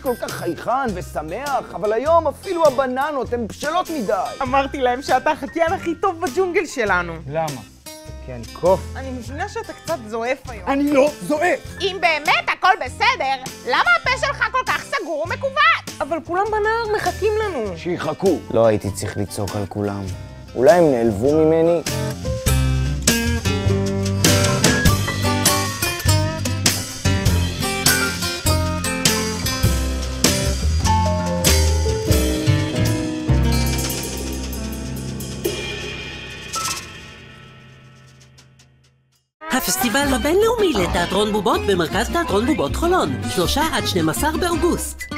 כל כך חייכן ושמח, אבל היום אפילו הבננות הן בשלות מדי. אמרתי להם שאתה החקיין הכי טוב בג'ונגל שלנו. למה? כי אני קוף? אני מבינה שאתה קצת זועף היום. אני לא זועף! אם באמת הכל בסדר, למה הפה שלך כל כך סגור ומכווץ? אבל כולם בנהר מחכים לנו. שיחכו. לא הייתי צריך לצעוק על כולם. אולי הם נעלבו ממני? הפסטיבל הבינלאומי לתיאטרון בובות במרכז תיאטרון בובות חולון, 3 עד 12 באוגוסט.